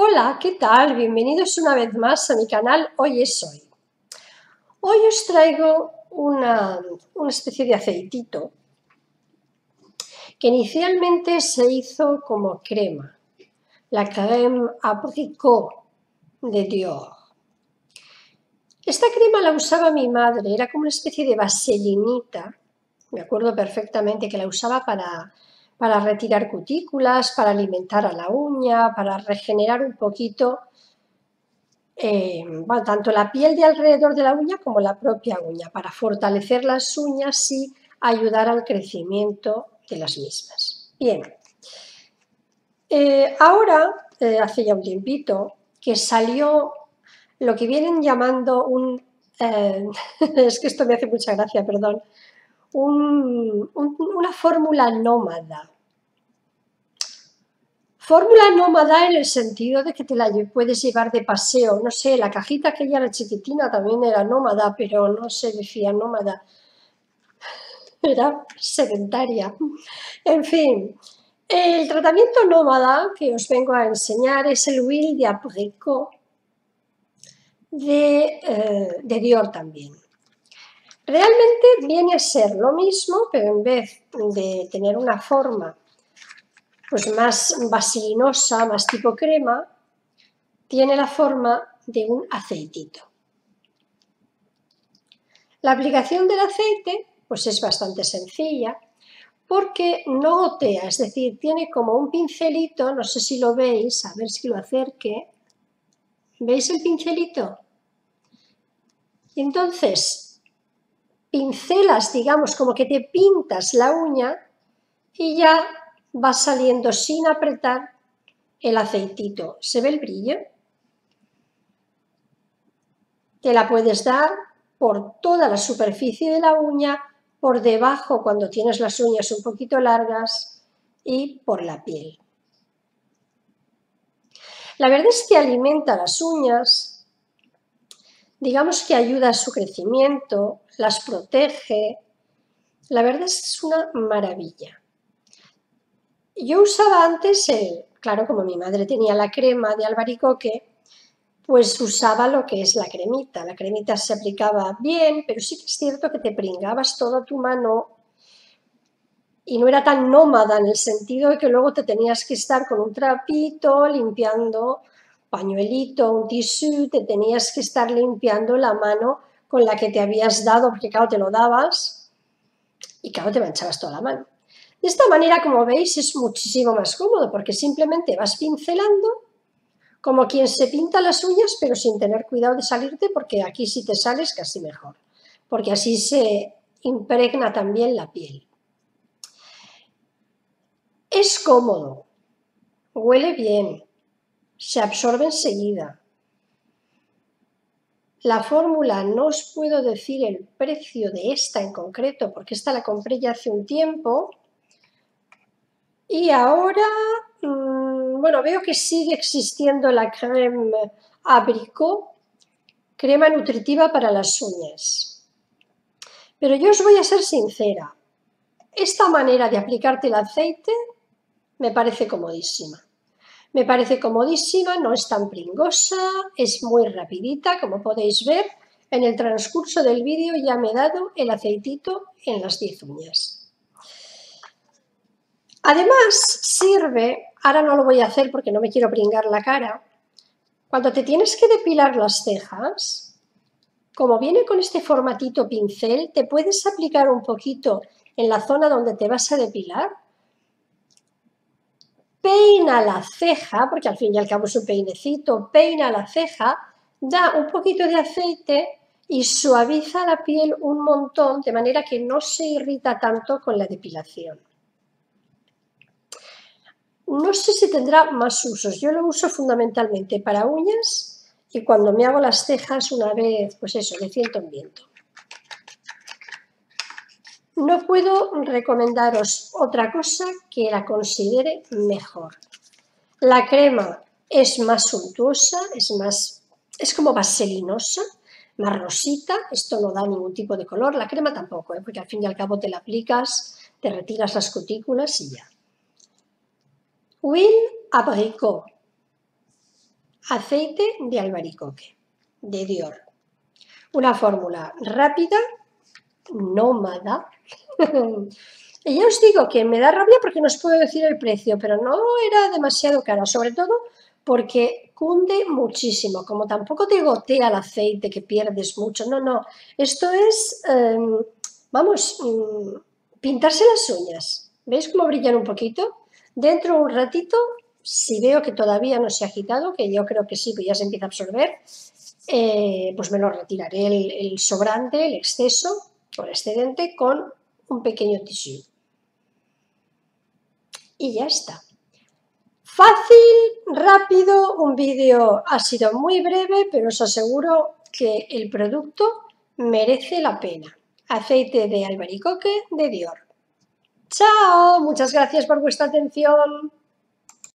Hola, ¿qué tal? Bienvenidos una vez más a mi canal Hoy es Hoy. Hoy os traigo una especie de aceitito que inicialmente se hizo como crema, la crème abricot de Dior. Esta crema la usaba mi madre, era como una especie de vaselinita. Me acuerdo perfectamente que la usaba para retirar cutículas, para alimentar a la uña, para regenerar un poquito tanto la piel de alrededor de la uña como la propia uña, para fortalecer las uñas y ayudar al crecimiento de las mismas. Bien, ahora, hace ya un tiempito, que salió lo que vienen llamando es que esto me hace mucha gracia, perdón, una fórmula nómada. Fórmula nómada en el sentido de que te la puedes llevar de paseo. No sé, la cajita aquella era chiquitina, también era nómada, pero no se decía nómada. Era sedentaria. En fin, el tratamiento nómada que os vengo a enseñar es el huile de abricot de Dior también. Realmente viene a ser lo mismo, pero en vez de tener una forma pues más vaselinosa, más tipo crema, tiene la forma de un aceitito. La aplicación del aceite pues es bastante sencilla porque no gotea, es decir, tiene como un pincelito, no sé si lo veis, a ver si lo acerque. ¿Veis el pincelito? Entonces, pincelas, digamos, como que te pintas la uña y ya va saliendo sin apretar el aceitito. ¿Se ve el brillo? Te la puedes dar por toda la superficie de la uña, por debajo cuando tienes las uñas un poquito largas y por la piel. La verdad es que alimenta las uñas, digamos que ayuda a su crecimiento, las protege. La verdad es que es una maravilla. Yo usaba antes claro, como mi madre tenía la crema de albaricoque, pues usaba lo que es la cremita. La cremita se aplicaba bien, pero sí que es cierto que te pringabas toda tu mano y no era tan nómada en el sentido de que luego te tenías que estar con un trapito limpiando, pañuelito, un tisú, te tenías que estar limpiando la mano con la que te habías dado, porque claro, te lo dabas y claro, te manchabas toda la mano. De esta manera, como veis, es muchísimo más cómodo porque simplemente vas pincelando como quien se pinta las uñas, pero sin tener cuidado de salirte, porque aquí si te sales casi mejor, porque así se impregna también la piel. Es cómodo, huele bien, se absorbe enseguida. La fórmula, no os puedo decir el precio de esta en concreto, porque esta la compré ya hace un tiempo, y ahora, bueno, veo que sigue existiendo la crème abricot, crema nutritiva para las uñas. Pero yo os voy a ser sincera, esta manera de aplicarte el aceite me parece comodísima. Me parece comodísima, no es tan pringosa, es muy rapidita, como podéis ver. En el transcurso del vídeo ya me he dado el aceitito en las 10 uñas. Además sirve, ahora no lo voy a hacer porque no me quiero pringar la cara, cuando te tienes que depilar las cejas, como viene con este formatito pincel, te puedes aplicar un poquito en la zona donde te vas a depilar, peina la ceja, porque al fin y al cabo es un peinecito, peina la ceja, da un poquito de aceite y suaviza la piel un montón, de manera que no se irrita tanto con la depilación. No sé si tendrá más usos, yo lo uso fundamentalmente para uñas y cuando me hago las cejas una vez, pues eso, de ciento en viento. No puedo recomendaros otra cosa que la considere mejor. La crema es más suntuosa, es como vaselinosa, más rosita, esto no da ningún tipo de color, la crema tampoco, porque al fin y al cabo te la aplicas, te retiras las cutículas y ya. Huile abricot. aceite de albaricoque de Dior. Una fórmula rápida, nómada. Y ya os digo que me da rabia porque no os puedo decir el precio, pero no era demasiado cara, sobre todo porque cunde muchísimo. Como tampoco te gotea el aceite que pierdes mucho, no. Esto es, vamos, pintarse las uñas. ¿Veis cómo brillan un poquito? Dentro de un ratito, si veo que todavía no se ha agitado, que yo creo que sí, que ya se empieza a absorber, pues me lo retiraré el sobrante, el exceso o el excedente con un pequeño tisú. Y ya está. Fácil, rápido, un vídeo ha sido muy breve, pero os aseguro que el producto merece la pena. Aceite de albaricoque de Dior. ¡Chao! Muchas gracias por vuestra atención.